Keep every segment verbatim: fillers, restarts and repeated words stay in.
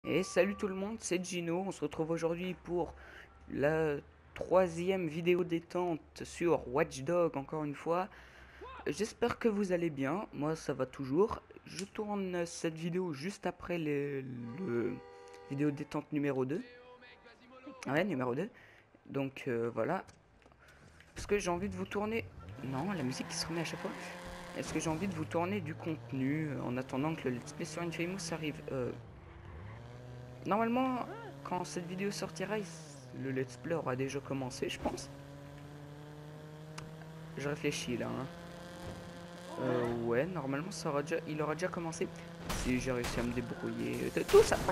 Et salut tout le monde, c'est Gino. On se retrouve aujourd'hui pour la troisième vidéo détente sur Watch Dogs, encore une fois. J'espère que vous allez bien, moi ça va toujours. Je tourne cette vidéo juste après les, le vidéo détente numéro deux. Ouais, numéro deux. Donc euh, voilà. Parce que j'ai envie de vous tourner... Non, la musique qui se remet à chaque fois. Est-ce que j'ai envie de vous tourner du contenu euh, en attendant que le Let's Play sur Infamous arrive euh, Normalement, quand cette vidéo sortira, le let's play aura déjà commencé, je pense. Je réfléchis là. Hein. Euh, ouais, normalement, ça aura déjà, il aura déjà commencé. Si j'ai réussi à me débrouiller de tout ça.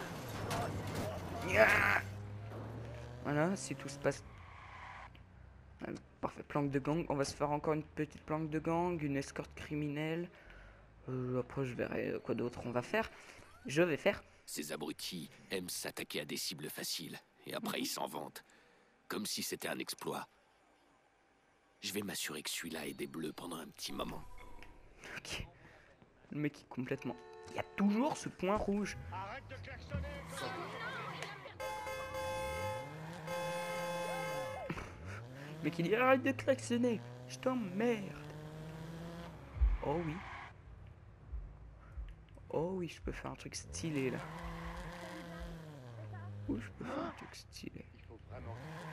Voilà, si tout se passe. Parfait, planque de gang. On va se faire encore une petite planque de gang, une escorte criminelle. Euh, après, je verrai quoi d'autre on va faire. Je vais faire. Ces abrutis aiment s'attaquer à des cibles faciles, et après ils s'en vantent, comme si c'était un exploit. Je vais m'assurer que celui-là est des bleus pendant un petit moment. Ok. Le mec est complètement... Il y a toujours ce point rouge. Arrête de klaxonner. Le mec il dit arrête de klaxonner. Je t'emmerde. Oh oui. Oh oui, je peux faire un truc stylé là. Oh, je peux faire un truc stylé. Il faut vraiment.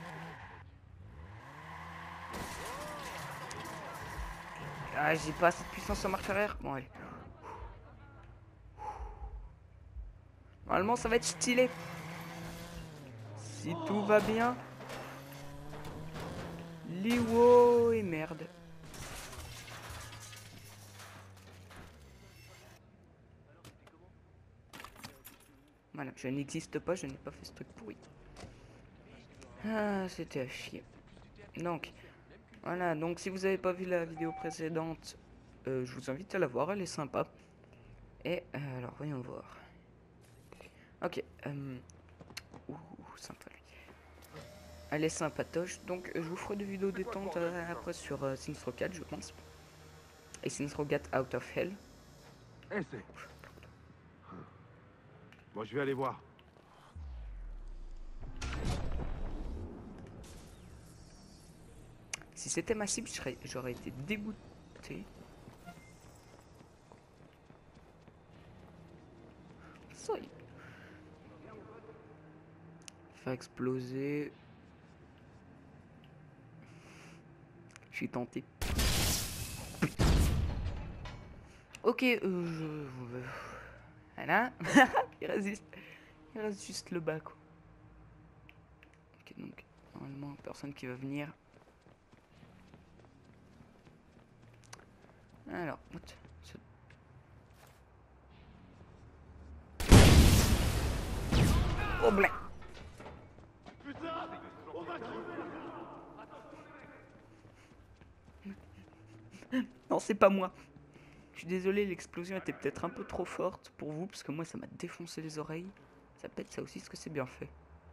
Ah, j'ai pas assez de puissance en marche arrière. Bon, allez. Normalement, ça va être stylé. Si tout va bien. Liwo et merde. Voilà, je n'existe pas, je n'ai pas fait ce truc pourri. Ah, c'était à chier. Donc, voilà, donc si vous n'avez pas vu la vidéo précédente, euh, je vous invite à la voir, elle est sympa. Et, euh, alors, voyons voir. Ok, euh... Ouh, sympa lui. Elle est sympatoche, donc je vous ferai des vidéos détente euh, après sur euh, Saints Row quatre, je pense. Et Saints Row quatre Out of Hell. Essaie. Moi, je vais aller voir. Si c'était ma cible, j'aurais été dégoûté. Ça y est. Faire exploser. Je suis tenté. Ok, euh, je... Voilà. Il résiste. Il reste juste le bas, quoi. Ok, donc, normalement, personne qui va venir. Alors, what? Oh, blanc. Putain, on va crever. Non, c'est pas moi. Je suis désolé, l'explosion était peut-être un peu trop forte pour vous, parce que moi, ça m'a défoncé les oreilles. Ça peut être ça aussi, ce que c'est bien fait.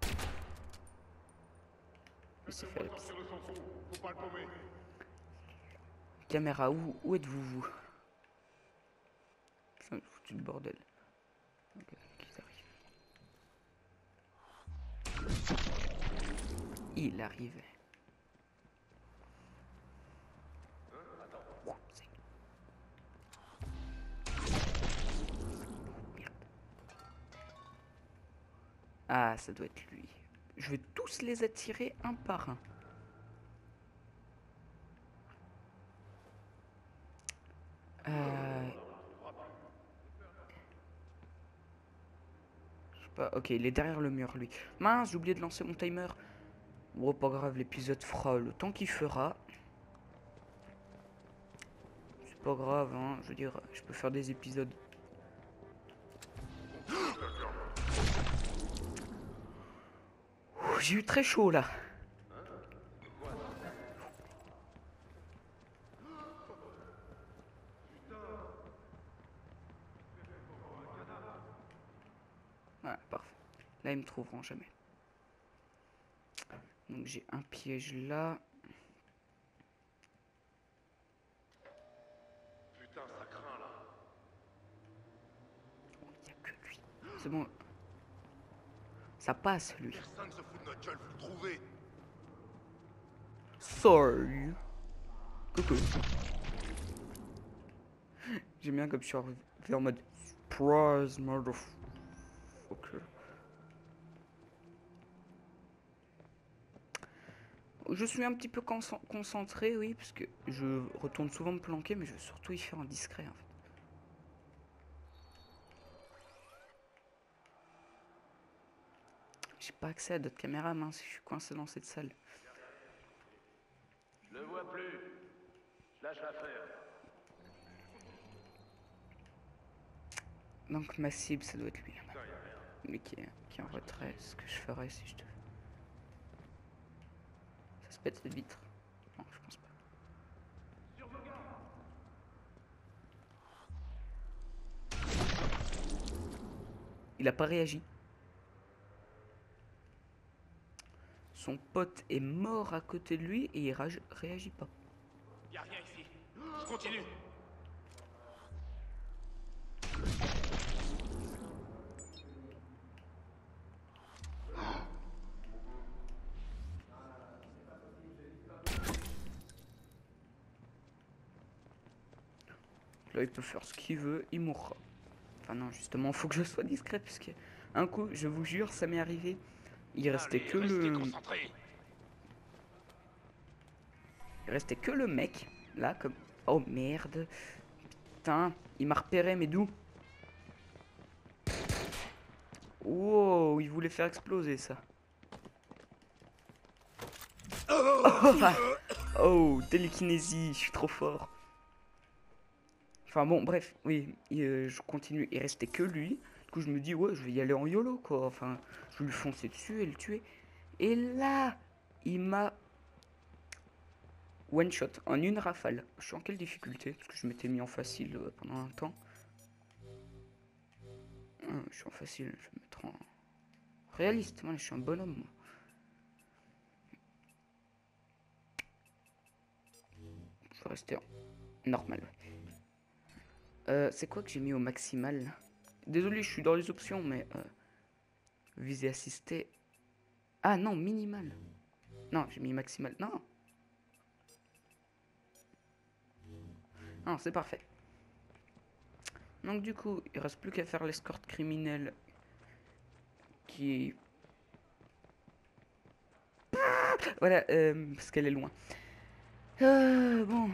Mais c'est fait. Faut pas le paumer. Caméra, où, où êtes-vous, vous? C'est foutu le bordel. Ok, il arrive. Il arrive. Oh, merde. Ah, ça doit être lui. Je vais tous les attirer un par un. Euh... Je sais pas. Ok, il est derrière le mur, lui. Mince, j'ai oublié de lancer mon timer. Bon, pas grave, l'épisode fera le temps qu'il fera. C'est pas grave, hein. Je veux dire, je peux faire des épisodes. J'ai eu très chaud, là. Voilà, parfait. Là, ils me trouveront jamais. Donc, j'ai un piège là. Putain, ça craint là. Il n'y a que lui. C'est bon. Ça passe, lui. Personne se fout de notre gueule, faut le trouver. Sorry. Coucou. J'aime bien comme je suis arrivé en mode surprise, motherfucker. Je suis un petit peu concentré, oui, parce que je retourne souvent me planquer, mais je veux surtout y faire en discret, en fait. J'ai pas accès à d'autres caméras, mince, je suis coincé dans cette salle. Je le vois plus. Je lâche l'affaire. Donc ma cible, ça doit être lui, là-bas. Lui qui est, qui est en retrait, ce que je ferais si je te... Ça se pète cette vitre? Non, je pense pas. Il a pas réagi. Son pote est mort à côté de lui et il réagit pas. Y'a rien ici. Je continue. Là, il peut faire ce qu'il veut, il mourra. Enfin non, justement, faut que je sois discret parce que un coup, je vous jure, ça m'est arrivé. Il restait Allez, que restez le... concentrés. Il restait que le mec, là, comme... Oh merde. Putain, il m'a repéré, mais d'où? Wow, il voulait faire exploser ça. Oh, oh, télékinésie, je suis trop fort. Enfin bon, bref, oui, euh, je continue. Il restait que lui. Du coup, je me dis, ouais, je vais y aller en YOLO, quoi. Enfin, je vais lui foncer dessus et le tuer. Et là, il m'a one shot en une rafale. Je suis en quelle difficulté? Parce que je m'étais mis en facile euh, pendant un temps. Ah, je suis en facile, je vais me mettre en réaliste. Moi, je suis un bonhomme, moi. Je vais rester en normal. Euh, c'est quoi que j'ai mis au maximal? Désolé, je suis dans les options, mais... Euh, viser assisté. Ah non, minimal. Non, j'ai mis maximal. Non. Non, c'est parfait. Donc du coup, il reste plus qu'à faire l'escorte criminelle. Qui... Voilà, euh, parce qu'elle est loin. Euh, bon...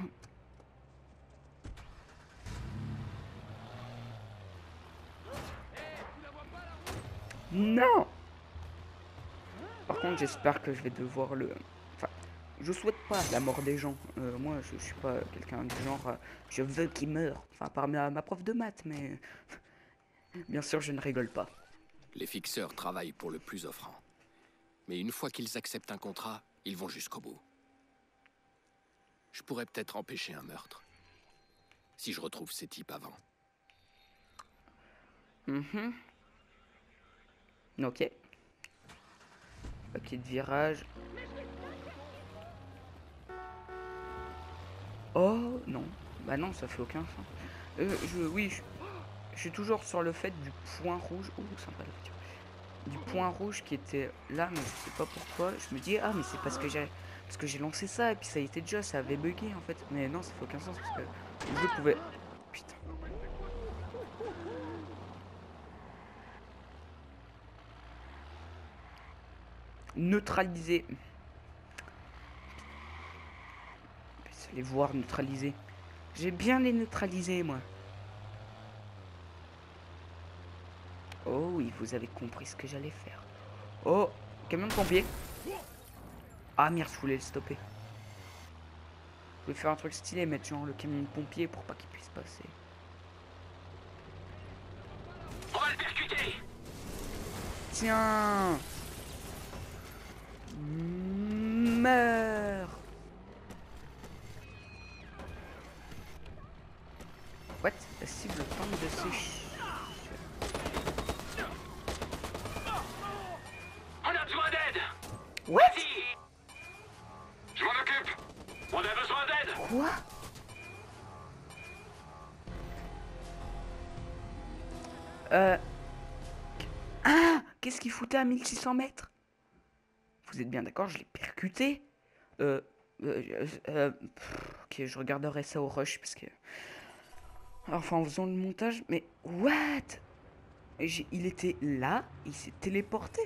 Non! Par contre, j'espère que je vais devoir le... Enfin, je souhaite pas la mort des gens. Euh, moi, je, je suis pas quelqu'un du genre... Euh, je veux qu'ils meurent. Enfin, par ma, ma prof de maths, mais... Bien sûr, je ne rigole pas. Les fixeurs travaillent pour le plus offrant. Mais une fois qu'ils acceptent un contrat, ils vont jusqu'au bout. Je pourrais peut-être empêcher un meurtre. Si je retrouve ces types avant. Mhm. Ok. Papier de virage. Oh non. Bah non, ça fait aucun sens. Euh, je, oui, je, je suis toujours sur le fait du point rouge. Ouh, sympa la voiture. Du point rouge qui était là, mais je sais pas pourquoi. Je me dis, ah, mais c'est parce que j'ai parce que j'ai lancé ça et puis ça a été déjà, ça avait bugué en fait. Mais non, ça fait aucun sens parce que le jeu pouvait. Putain. Neutraliser. Je vais les voir neutraliser. J'ai bien les neutralisés, moi. Oh oui, vous avez compris ce que j'allais faire. Oh, camion de pompier. Ah merde, je voulais le stopper. Je voulais faire un truc stylé, mettre genre le camion de pompier pour pas qu'il puisse passer. On va le percuter. Tiens. Meurs. What? La cible tombe de ses... On a besoin d'aide. What? Je m'en occupe. On a besoin d'aide. Quoi? Euh... Ah! qu'est-ce qu'il foutait à mille six cents mètres? Vous êtes bien d'accord, je l'ai percuté. Euh, euh, euh, pff, ok, je regarderai ça au rush parce que... Enfin, en faisant le montage, mais what? J'ai- Il était là, il s'est téléporté.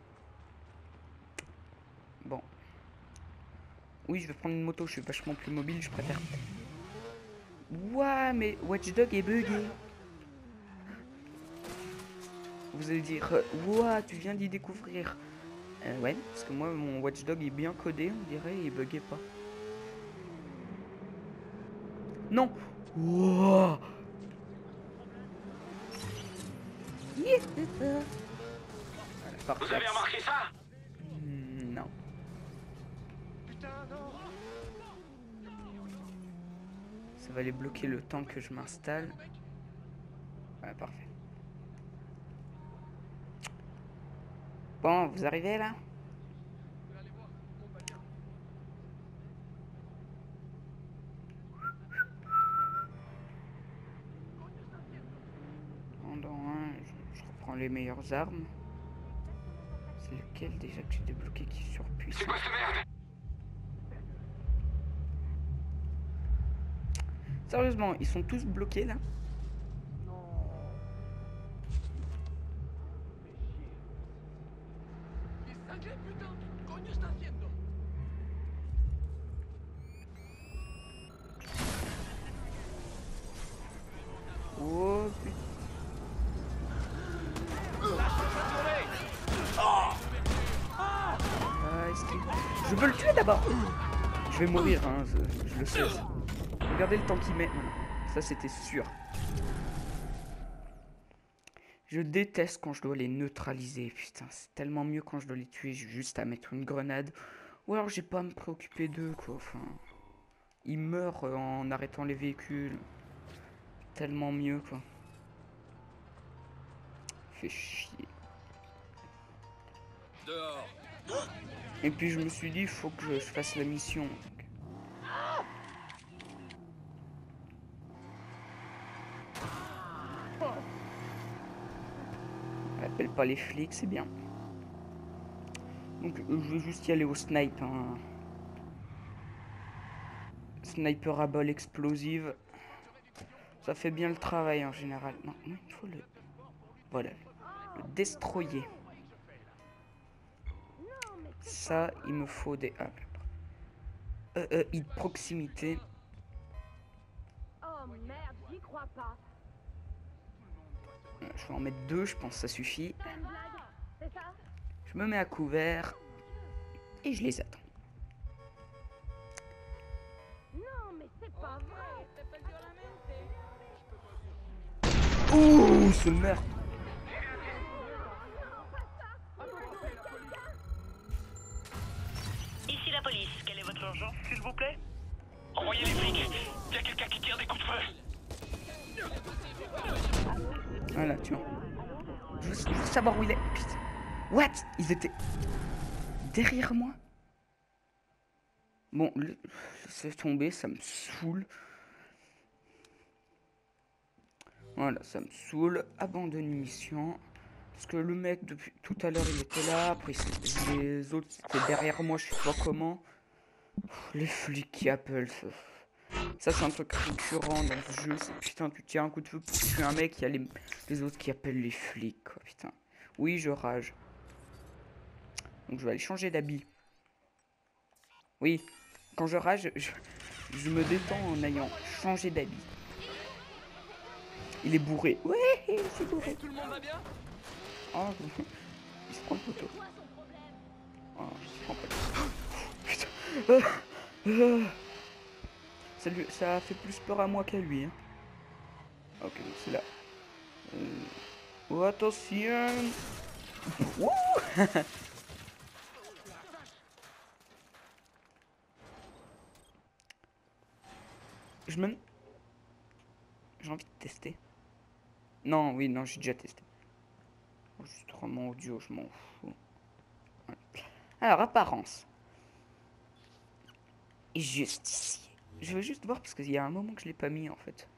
Bon. Oui, je vais prendre une moto, je suis vachement plus mobile, je préfère. Ouah, mais Watch Dog est bugué. Vous allez dire, euh, ouah, tu viens d'y découvrir. Euh, ouais, parce que moi, mon Watch Dog est bien codé, on dirait, et il buguait pas. Non. Ouah. Yeah. Voilà, parfait. Vous avez remarqué ça? Hmm, non. Ça va les bloquer le temps que je m'installe. Voilà, parfait. Bon, vous arrivez là? Pendant un, je, je reprends les meilleures armes. C'est lequel déjà que j'ai débloqué qui est surpuissant? C'est quoi cette merde? Sérieusement, ils sont tous bloqués là? Oh putain. Ah, est-ce qu'il- Je veux le tuer d'abord. Je vais mourir, hein, je, je le sais. Regardez le temps qu'il met. Voilà. Ça, c'était sûr. Je déteste quand je dois les neutraliser. Putain, c'est tellement mieux quand je dois les tuer. J'ai juste à mettre une grenade. Ou alors, j'ai pas à me préoccuper d'eux, quoi. Enfin, ils meurent en arrêtant les véhicules. Tellement mieux, quoi. Fait chier. Dehors. Et puis, je me suis dit, il faut que je, je fasse la mission. On appelle pas les flics, c'est bien. Donc, euh, je vais juste y aller au snipe. Hein. Sniper à balle explosive. Ça fait bien le travail en général. Non, non, il faut le... Voilà. Le destroyer. Ça, il me faut des... Ah, euh, euh, hit proximité. Oh merde, j'y crois pas. Euh, Je vais en mettre deux, je pense que ça suffit. T'as une blague? C'est ça? Je me mets à couvert. Et je les attends. Non, mais c'est pas vrai. Ouh, ce meurtre. Ici la police, quelle est votre urgence, s'il vous plaît? Envoyez les flics. Il y a quelqu'un qui tire des coups de feu. Voilà, tu vois. Je veux, je veux savoir où il est. Putain. What? Ils étaient derrière moi. Bon, c'est tombé, ça me saoule. Voilà, ça me saoule. Abandonne mission. Parce que le mec, depuis tout à l'heure, il était là. Après, les autres, c'était derrière moi, je sais pas comment. Les flics qui appellent. Ça, ça c'est un truc récurrent dans ce jeu. C'est putain, tu tires un coup de feu pour tuer un mec, il y a les, les autres qui appellent les flics, quoi, putain. Oui, je rage. Donc, je vais aller changer d'habit. Oui, quand je rage, je, je me détends en ayant changé d'habit. Il est bourré. Ouais, c'est bourré. Tout le monde va bien? Oh, il se prend le poteau. Oh, il se prend pas le... Putain. Ah, ah. Ça, lui, ça a fait plus peur à moi qu'à lui. Hein. Ok, donc c'est là. Euh... Oh, attention. Wouh. Je me... J'ai envie de tester. Non, oui, non, j'ai déjà testé. Enregistrement audio, je m'en fous. Ouais. Alors, apparence. Et juste ici. Je veux juste voir parce qu'il y a un moment que je l'ai pas mis en fait.